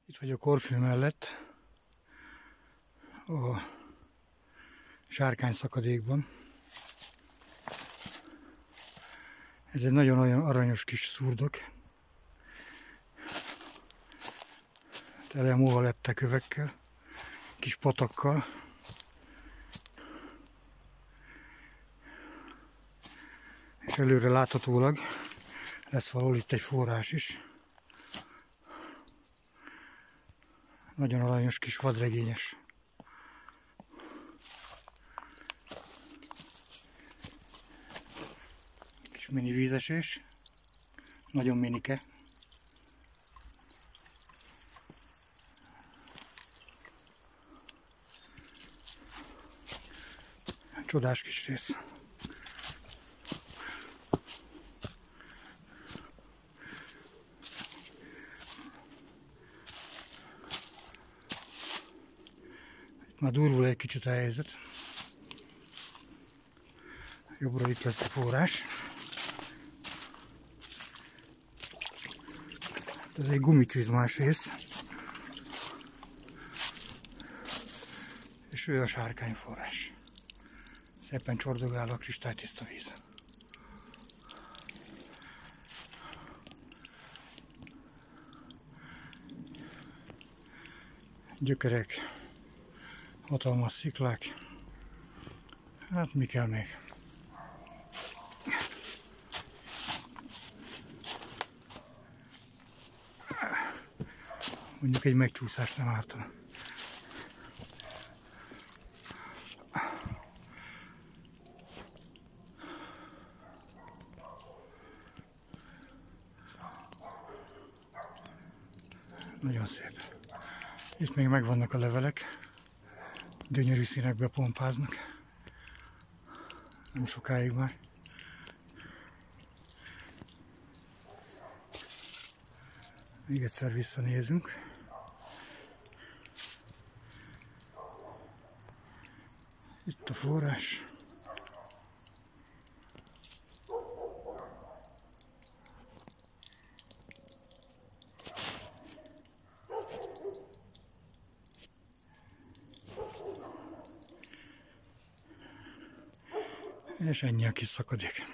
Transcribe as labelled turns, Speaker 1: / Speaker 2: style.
Speaker 1: Itt vagyok Korfű mellett, a Sárkány szakadékban. Ez egy nagyon aranyos kis szurdok. Tele móva leptekövekkel, kis patakkal. És előre láthatólag lesz valahol itt egy forrás is. Nagyon aranyos kis vadregényes. Kis mini vízesés. Nagyon minike. Csodás kis rész. Már durvul egy kicsit a helyzet. Jobbra itt lesz a forrás. Ez egy gumicsizmás rész. És ő a Sárkány forrás. Szépen csordogál a kristálytiszta víz. Gyökerek, hatalmas sziklák. Hát mi kell még? Mondjuk egy megcsúszás nem ártana. Nagyon szép. Itt még megvannak a levelek. Gyönyörű színekbe pompáznak. Nem sokáig már. Még egyszer visszanézünk. Itt a forrás. És ennyi a kis szakadék.